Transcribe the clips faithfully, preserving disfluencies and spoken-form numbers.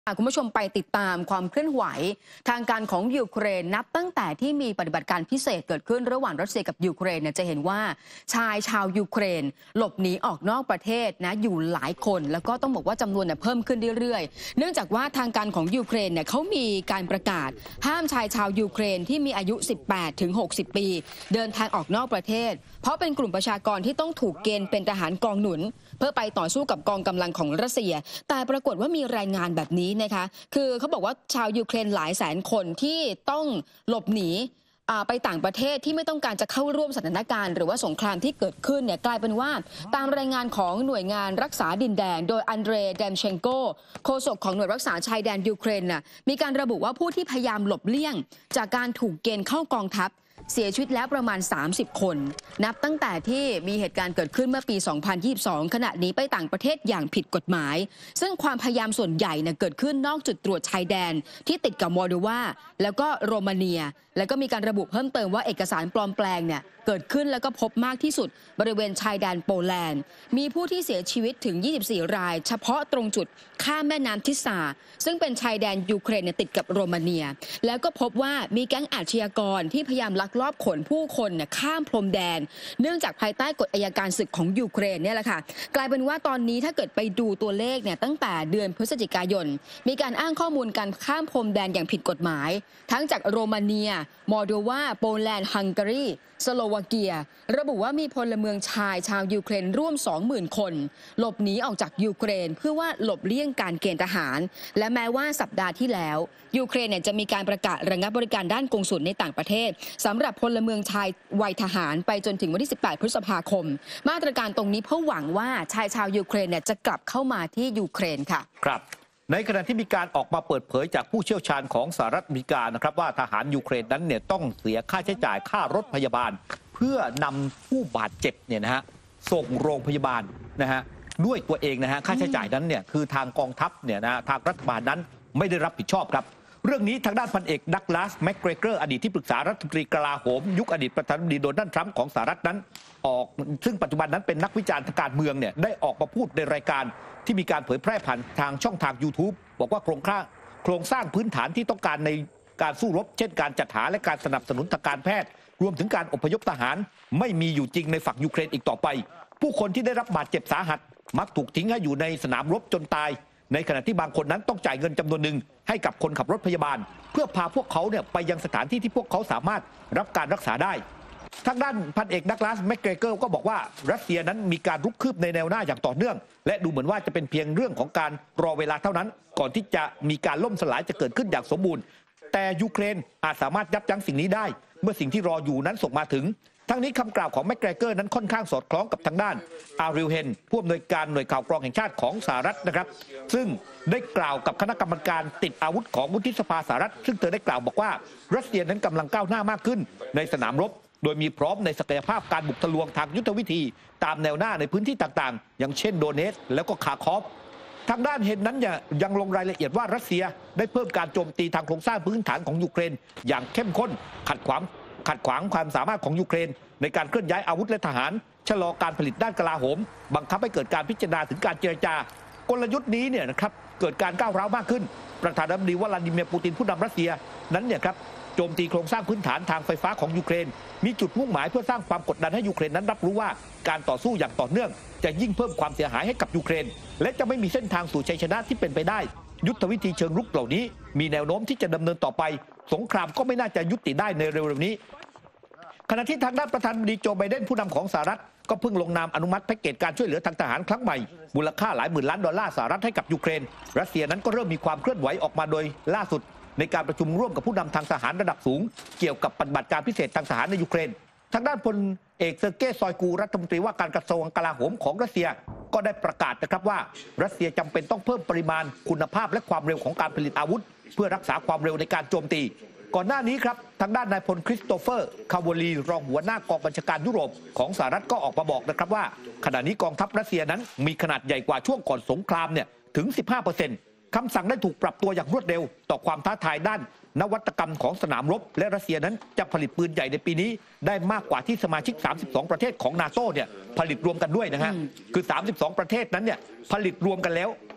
คุณผู้ชมไปติดตามความเคลื่อนไหวทางการของยูเครนนับตั้งแต่ที่มีปฏิบัติการพิเศษเกิดขึ้นระหว่างรัสเซียกับยูเครนเนี่ยจะเห็นว่าชายชาวยูเครนหลบหนีออกนอกประเทศนะอยู่หลายคนแล้วก็ต้องบอกว่าจำนวนเนี่ยเพิ่มขึ้นเรื่อยๆเนื่องจากว่าทางการของยูเครนเนี่ยเขามีการประกาศห้ามชายชาวยูเครนที่มีอายุ สิบแปดถึงหกสิบ ปีเดินทางออกนอกประเทศเพราะเป็นกลุ่มประชากรที่ต้องถูกเกณฑ์เป็นทหารกองหนุนเพื่อไปต่อสู้กับกองกำลังของรัสเซียแต่ปรากฏว่ามีรายงานแบบนี้นะคะคือเขาบอกว่าชาวยูเครนหลายแสนคนที่ต้องหลบหนีไปต่างประเทศที่ไม่ต้องการจะเข้าร่วมสถานการณ์หรือว่าสงครามที่เกิดขึ้นเนี่ยกลายเป็นว่าตามรายงานของหน่วยงานรักษาดินแดนโดยอันเดรเดมเชนโกโฆษกของหน่วยรักษาชายแดนยูเครนน่ะมีการระบุว่าผู้ที่พยายามหลบเลี่ยงจากการถูกเกณฑ์เข้ากองทัพเสียชีวิตแล้วประมาณสามสิบคนนับตั้งแต่ที่มีเหตุการณ์เกิดขึ้นเมื่อปีสองพันยี่สิบสองขณะนี้ไปต่างประเทศอย่างผิดกฎหมายซึ่งความพยายามส่วนใหญ่เนี่ยเกิดขึ้นนอกจุดตรวจชายแดนที่ติดกับมอลโดวาแล้วก็โรมาเนียแล้วก็มีการระบุเพิ่มเติมว่าเอกสารปลอมแปลงเนี่ยเกิดขึ้นแล้วก็พบมากที่สุดบริเวณชายแดนโปแลนด์มีผู้ที่เสียชีวิตถึงยี่สิบสี่รายเฉพาะตรงจุดข้ามแม่น้ำทิสาซึ่งเป็นชายแดนยูเครนเนี่ยติดกับโรมาเนียแล้วก็พบว่ามีแก๊งอาชญากรที่พยายามลักลอบขนผู้คนเนี่ยข้ามพรมแดนเนื่องจากภายใต้กฎอัยการศึกของยูเครนเนี่ยแหละค่ะกลายเป็นว่าตอนนี้ถ้าเกิดไปดูตัวเลขเนี่ยตั้งแต่เดือนพฤศจิกายนมีการอ้างข้อมูลการข้ามพรมแดนอย่างผิดกฎหมายทั้งจากโรมาเนียมอลโดวาโปแลนด์ฮังการีสโลวาเกียระบุว่ามีพลเมืองชายชาวยูเครนร่วม สองหมื่น คนหลบหนีออกจากยูเครนเพื่อว่าหลบเลี่ยงการเกณฑ์ทหารและแม้ว่าสัปดาห์ที่แล้วยูเครนเนี่ยจะมีการประกาศระงับบริการด้านกงสุลในต่างประเทศสำหรับพลเมืองชายวัยทหารไปจนถึงวันที่สิบแปดพฤษภาคมมาตรการตรงนี้เพื่อหวังว่าชายชาวยูเครนเนี่ยจะกลับเข้ามาที่ยูเครนค่ะครับในขณะที่มีการออกมาเปิดเผยจากผู้เชี่ยวชาญของสหรัฐอเมริกานะครับว่าทหารยูเครนนั้นเนี่ยต้องเสียค่าใช้จ่ายค่ารถพยาบาลเพื่อนำผู้บาดเจ็บเนี่ยนะฮะส่งโรงพยาบาลนะฮะด้วยตัวเองนะฮะค่าใช้จ่ายนั้นเนี่ยคือทางกองทัพเนี่ยนะทางรัฐบาลนั้นไม่ได้รับผิดชอบครับเรื่องนี้ทางด้านพันเอกดักลาสแมคเกรเกอร์อดีตที่ปรึกษารัฐมนตรีกลาโหมยุคอดีตประธานาธิบดีโดนัลด์ทรัมป์ของสหรัฐนั้นออกซึ่งปัจจุบันนั้นเป็นนักวิจารณ์ทางการเมืองเนี่ยได้ออกมาพูดในรายการที่มีการเผยแพร่ผ่านทางช่องทาง ยูทูบ บอกว่าโครงสร้างโครงสร้างพื้นฐานที่ต้องการในการสู้รบเช่นการจัดหาและการสนับสนุนทางการแพทย์รวมถึงการอพยพทหารไม่มีอยู่จริงในฝั่งยูเครนอีกต่อไปผู้คนที่ได้รับบาดเจ็บสาหัสมักถูกทิ้งให้อยู่ในสนามรบจนตายในขณะที่บางคนนั้นต้องจ่ายเงินจำนวนหนึ่งให้กับคนขับรถพยาบาลเพื่อพาพวกเขาเนี่ยไปยังสถานที่ที่พวกเขาสามารถรับการรักษาได้ทางด้านพันเอกดักลาสแมคเกรเกอร์ก็บอกว่ารัสเซียนั้นมีการรุกคืบในแนวหน้าอย่างต่อเนื่องและดูเหมือนว่าจะเป็นเพียงเรื่องของการรอเวลาเท่านั้นก่อนที่จะมีการล่มสลายจะเกิดขึ้นอย่างสมบูรณ์แต่ยูเครนอาจสามารถยับยั้งสิ่งนี้ได้เมื่อสิ่งที่รออยู่นั้นส่งมาถึงทั้งนี้คำกล่าวของแมคเกรเกอร์นั้นค่อนข้างสอดคล้องกับทางด้านอาริลเฮนผู้อำนวยการหน่วยข่าวกรองแห่งชาติของสหรัฐนะครับซึ่งได้กล่าวกับคณะกรรมการติดอาวุธของวุฒิสภาสหรัฐซึ่งเธอได้กล่าวบอกว่ารัสเซียนั้นกำลังก้าวหน้ามากขึ้นในสนามรบโดยมีพร้อมในศักยภาพการบุกทะลวงทางยุทธวิธีตามแนวหน้าในพื้นที่ต่างๆอย่างเช่นโดเนสแล้วก็คาคอฟทางด้านเฮนนั้นยังลงรายละเอียดว่ารัสเซียได้เพิ่มการโจมตีทางโครงสร้างพื้นฐานของยูเครนอย่างเข้มข้นขัดขวางขัดขวางความสามารถของยูเครนในการเคลื่อนย้ายอาวุธและทหารชะลอการผลิตด้านกลาโหมบังคับให้เกิดการพิจารณาถึงการเจรจากลยุทธ์นี้เนี่ยนะครับเกิดการก้าวร้าวมากขึ้นประธานาธิบดีวลาดิเมียร์ปูตินผู้นำรัสเซียนั้นเนี่ยครับโจมตีโครงสร้างพื้นฐานทางไฟฟ้าของยูเครนมีจุดมุ่งหมายเพื่อสร้างความกดดันให้ยูเครนนั้นรับรู้ว่าการต่อสู้อย่างต่อเนื่องจะยิ่งเพิ่มความเสียหายให้กับยูเครนและจะไม่มีเส้นทางสู่ชัยชนะที่เป็นไปได้ยุทธวิธีเชิงรุกเหล่านี้มีแนวโน้มที่จะดำเนินต่อไปสงครามก็ไม่น่าจะยุติได้ในเร็วๆนี้ขณะที่ทางด้านประธานาธิบดีโจไบเดนผู้นำของสหรัฐก็เพิ่งลงนามอนุมัติแพ็กเกจการช่วยเหลือทางทหารครั้งใหม่มูลค่าหลายหมื่นล้านดอลลาร์สหรัฐให้กับยูเครนรัสเซียนั้นก็เริ่มมีความเคลื่อนไหวออกมาโดยล่าสุดในการประชุมร่วมกับผู้นำทางทหารระดับสูงเกี่ยวกับปฏิบัติการพิเศษทางทหารในยูเครนทางด้านพลเอกเซอร์เกย์ซอยกูรัฐมนตรีว่าการกระทรวงกลาโหมของรัสเซียก็ได้ประกาศนะครับว่ารัสเซียจำเป็นต้องเพิ่มปริมาณคุณภาพและความเร็วของการผลิตอาวุธเพื่อรักษาความเร็วในการโจมตีก่อนหน้านี้ครับทางด้านนายพลคริสโตเฟอร์คาวลีรองหัวหน้ากองบัญชาการยุโรปของสหรัฐก็ออกมาบอกนะครับว่าขณะนี้กองทัพรัสเซียนั้นมีขนาดใหญ่กว่าช่วงก่อนสงครามเนี่ยถึง สิบห้าเปอร์เซ็นต์ คำสั่งได้ถูกปรับตัวอย่างรวดเร็วต่อความท้าทายด้านนวัตกรรมของสนามรบและรัสเซียนั้นจะผลิตปืนใหญ่ในปีนี้ได้มากกว่าที่สมาชิกสามสิบสองประเทศของนาโต้เนี่ยผลิตรวมกันด้วยนะฮะคือสามสิบสองประเทศนั้นเนี่ยผลิตรวมกันแล้ว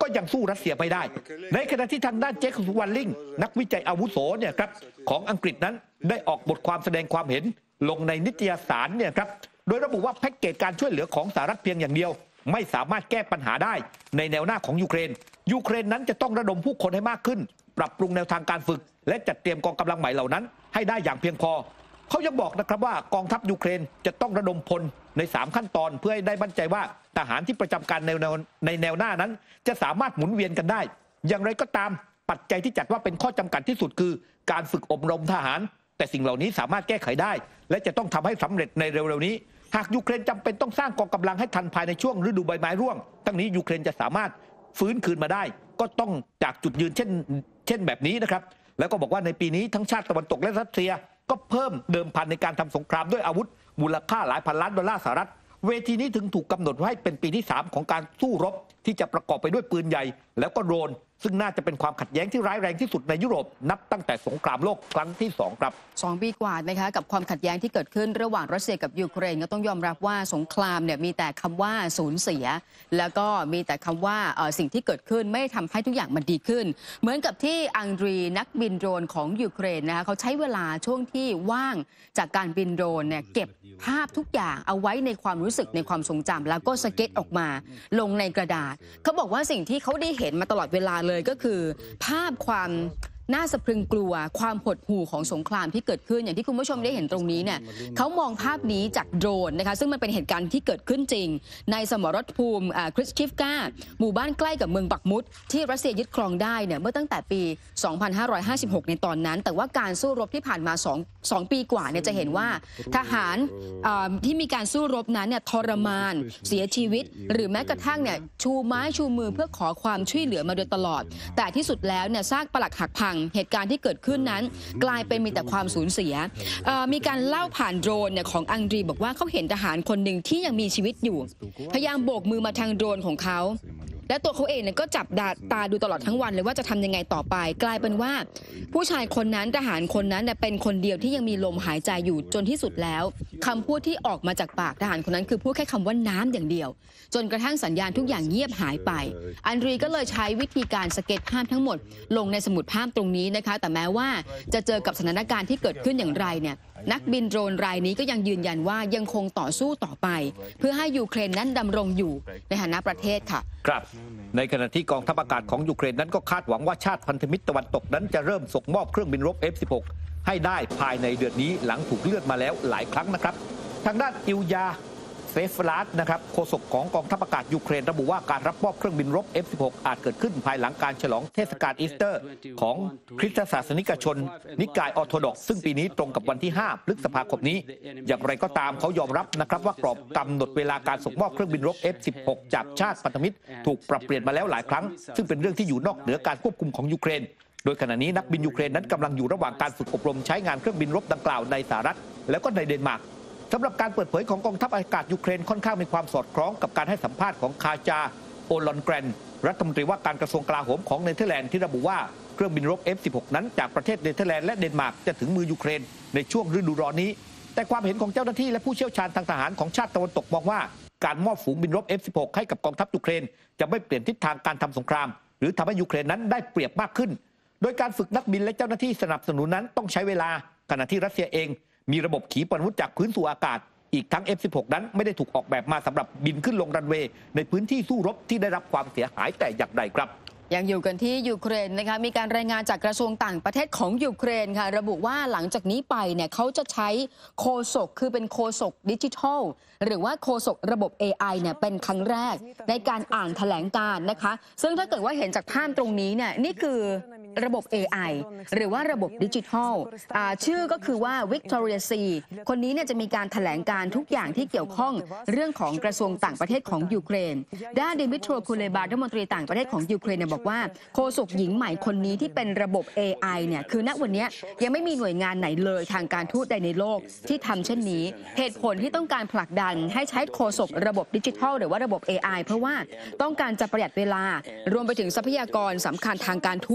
ก็ยังสู้รัสเซียไม่ได้ในขณะที่ทางด้านเจคสุวรรณลิงนักวิจัยอาวุโสเนี่ยครับของอังกฤษนั้นได้ออกบทความแสดงความเห็นลงในนิตยสารเนี่ยครับโดยระบุว่าแพ็กเกจการช่วยเหลือของสหรัฐเพียงอย่างเดียวไม่สามารถแก้ปัญหาได้ในแนวหน้าของยูเครนยูเครนนั้นจะต้องระดมผู้คนให้มากขึ้นปรับปรุงแนวทางการฝึกและจัดเตรียมกองกำลังใหม่เหล่านั้นให้ได้อย่างเพียงพอเขายังบอกนะครับว่ากองทัพยูเครนจะต้องระดมพลในสามขั้นตอนเพื่อให้ได้มั่นใจว่าทหารที่ประจำการในแนวในแนวหน้านั้นจะสามารถหมุนเวียนกันได้อย่างไรก็ตามปัจจัยที่จัดว่าเป็นข้อจำกัดที่สุดคือการฝึกอบรมทหารแต่สิ่งเหล่านี้สามารถแก้ไขได้และจะต้องทำให้สำเร็จในเร็วๆนี้หากยูเครนจำเป็นต้องสร้างกองกำลังให้ทันภายในช่วงฤดูใบไม้ร่วงทั้งนี้ยูเครนจะสามารถฟื้นคืนมาได้ก็ต้องจากจุดยืนเช่นเช่นแบบนี้นะครับแล้วก็บอกว่าในปีนี้ทั้งชาติตะวันตกและรัสเซียก็เพิ่มเดิมพันในการทำสงครามด้วยอาวุธมูลค่าหลายพันล้านดอลลาร์สหรัฐเวทีนี้ถึงถูกกำหนดไว้เป็นปีที่สามของการสู้รบที่จะประกอบไปด้วยปืนใหญ่แล้วก็โดรนซึ่งน่าจะเป็นความขัดแย้งที่ร้ายแรงที่สุดในยุโรปนับตั้งแต่สงครามโลกครั้งที่สองครับสองปีกว่านะคะกับความขัดแย้งที่เกิดขึ้นระหว่างรัสเซียกับยูเครนก็ต้องยอมรับว่าสงครามเนี่ยมีแต่คำว่าสูญเสียแล้วก็มีแต่คำว่าสิ่งที่เกิดขึ้นไม่ทำให้ทุกอย่างมันดีขึ้นเหมือนกับที่อังดรีนักบินโดรนของยูเครนนะคะเขาใช้เวลาช่วงที่ว่างจากการบินโดรนเนี่ยเก็บภาพทุกอย่างเอาไว้ในความรู้สึกในความทรงจำแล้วก็สเก็ตออกมาลงในกระดาษเขาบอกว่าสิ่งที่เขาได้เห็นมาตลอดเวลาเลยก็คือภาพความน่าสะพรึงกลัวความหดหู่ของสงครามที่เกิดขึ้นอย่างที่คุณผู้ชมได้เห็นตรงนี้เนี่ยเขามองภาพนี้จากโดรนนะคะซึ่งมันเป็นเหตุการณ์ที่เกิดขึ้นจริงในสมรภูมิคริสคิฟกาหมู่บ้านใกล้กับเมืองบักมุดที่รัสเซียยึดครองได้เนี่ยเมื่อตั้งแต่ปี สองพันห้าร้อยห้าสิบหก ในตอนนั้นแต่ว่าการสู้รบที่ผ่านมา2 2ปีกว่าเนี่ยจะเห็นว่าทหารที่มีการสู้รบนั้นเนี่ยทรมานเสียชีวิตหรือแม้กระทั่งเนี่ยชูไม้ชูมือเพื่อขอความช่วยเหลือมาโดยตลอดแต่ที่สุดแล้วเนี่ยซากปรักหักพังเหตุการณ์ที่เกิดขึ้นนั้นกลายเป็นมีแต่ความสูญเสียมีการเล่าผ่านโดรนเนี่ยของอังดรีบอกว่าเขาเห็นทหารคนหนึ่งที่ยังมีชีวิตอยู่พยายามโบกมือมาทางโดรนของเขาและตัวเขาเองเนี่ยก็จับตาดูตลอดทั้งวันเลยว่าจะทำยังไงต่อไปกลายเป็นว่าผู้ชายคนนั้นทหารคนนั้นเนี่ยเป็นคนเดียวที่ยังมีลมหายใจอยู่จนที่สุดแล้วคำพูดที่ออกมาจากปากทหารคนนั้นคือพูดแค่คำว่าน้ำอย่างเดียวจนกระทั่งสัญญาณทุกอย่างเงียบหายไปอันดรีก็เลยใช้วิธีการสเก็ตภาพทั้งหมดลงในสมุดภาพตรงนี้นะคะแต่แม้ว่าจะเจอกับสถานการณ์ที่เกิดขึ้นอย่างไรเนี่ยนักบินโดรนรายนี้ก็ยังยืนยันว่ายังคงต่อสู้ต่อไปเพื่อให้ยูเครนนั้นดำรงอยู่ในฐานะประเทศค่ะครับในขณะที่กองทัพอากาศของยูเครนนั้นก็คาดหวังว่าชาติพันธมิตรตะวันตกนั้นจะเริ่มส่งมอบเครื่องบินรบ เอฟ สิบหก ให้ได้ภายในเดือนนี้หลังถูกเลื่อนมาแล้วหลายครั้งนะครับทางด้านอิลยาเฟฟลาสนะครับโฆษกของกองทัพอากาศยูเครนระบุว่าการรับมอบเครื่องบินรบ เอฟ สิบหก อาจเกิดขึ้นภายหลังการฉลองเทศกาลอีสเตอร์ของคริสตศาสนิกชนนิกายออร์โธดอกซ์ซึ่งปีนี้ตรงกับวันที่ห้าพฤษภาคมนี้อย่างไรก็ตามเขายอมรับนะครับว่ากรอบกำหนดเวลาการส่งมอบเครื่องบินรบ เอฟ สิบหก จากชาติพันธมิตรถูกปรับเปลี่ยนมาแล้วหลายครั้งซึ่งเป็นเรื่องที่อยู่นอกเหนือการควบคุมของยูเครนโดยขณะนี้นักบินยูเครนนั้นกำลังอยู่ระหว่างการฝึกอบรมใช้งานเครื่องบินรบดังกล่าวในสหรัฐแล้วก็ในเดนมาร์กสำหรับการเปิดเผยของกองทัพอากาศยูเครนค่อนข้างมีความสอดคล้องกับการให้สัมภาษณ์ของคาจาโอลอนแกรนรัฐมนตรีว่าการกระทรวงกลาโหมของเนเธอร์แลนด์ที่ระบุว่าเครื่องบินรบ เอฟ สิบหก นั้นจากประเทศเนเธอร์แลนด์และเดนมาร์กจะถึงมือยูเครนในช่วงฤดูร้อนนี้แต่ความเห็นของเจ้าหน้าที่และผู้เชี่ยวชาญทางทหารของชาติตะวันตกมองว่าการมอบฝูงบินรบ เอฟ สิบหก ให้กับกองทัพยูเครนจะไม่เปลี่ยนทิศทางการทำสงครามหรือทำให้ยูเครนนั้นได้เปรียบมากขึ้นโดยการฝึกนักบินและเจ้าหน้าที่สนับสนุนนั้นต้องใช้เวลาขณะที่รัสเซียเองมีระบบขีปนาวุธจากพื้นสู่อากาศอีกทั้ง เอฟ สิบหก นั้นไม่ได้ถูกออกแบบมาสำหรับบินขึ้นลงรันเวย์ในพื้นที่สู้รบที่ได้รับความเสียหายแต่อย่างใดครับยังอยู่กันที่ยูเครนนะคะมีการรายงานจากกระทรวงต่างประเทศของยูเครนค่ะระบุว่าหลังจากนี้ไปเนี่ยเขาจะใช้โฆษกคือเป็นโฆษกดิจิทัลหรือว่าโฆษกระบบ เอ ไอ เนี่ยเป็นครั้งแรกในการอ่านแถลงการณ์นะคะซึ่งถ้าเกิดว่าเห็นจากภาพตรงนี้เนี่ยนี่คือระบบ เอ ไอ หรือว่าระบบดิจิทัลชื่อก็คือว่า Victoria C คนนี้เนี่ยจะมีการแถลงการทุกอย่างที่เกี่ยวข้องเรื่องของกระทรวงต่างประเทศของยูเครนด้านดิมิโตรคูเลบารัฐมนตรีต่างประเทศของยูเครนเนี่ยบอกว่าโฆษกหญิงใหม่คนนี้ที่เป็นระบบ เอ ไอ เนี่ยคือณวันนี้ยังไม่มีหน่วยงานไหนเลยทางการทูตใดในโลกที่ทำเช่นนี้เหตุผลที่ต้องการผลักดันให้ใช้โฆษกระบบดิจิทัลหรือว่าระบบ เอ ไอ เพราะว่าต้องการจะประหยัดเวลารวมไปถึงทรัพยากรสำคัญทางการทูตด้วย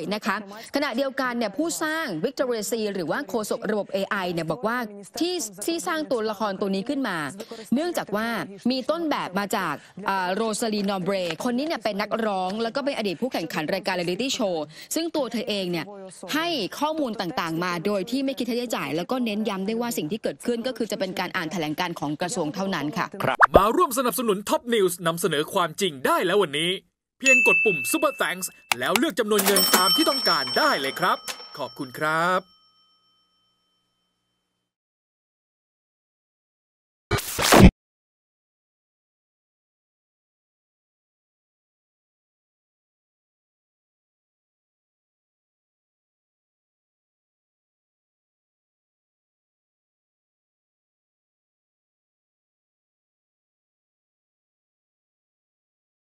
นะคะขณะเดียวกันเนี่ยผู้สร้าง Victoria C หรือว่าโฆษกระบบ เอ ไอ เนี่ยบอกว่าที่ที่สร้างตัวละครตัวนี้ขึ้นมาเนื่องจากว่ามีต้นแบบมาจากโรซาลีนอเบรคนนี้เนี่ยเป็นนักร้องแล้วก็เป็นอดีตผู้แข่งขันรายการเรียลลิตี้โชว์ซึ่งตัวเธอเองเนี่ยให้ข้อมูลต่างๆมาโดยที่ไม่คิดค่าใช้จ่ายแล้วก็เน้นย้ำได้ว่าสิ่งที่เกิดขึ้นก็คือจะเป็นการอ่านแถลงการณ์ของกระทรวงเท่านั้นค่ะมาร่วมสนับสนุนท็อปนิวส์นำเสนอความจริงได้แล้ววันนี้เพียงกดปุ่ม Super Thanks แล้วเลือกจำนวนเงินตามที่ต้องการได้เลยครับขอบคุณครับ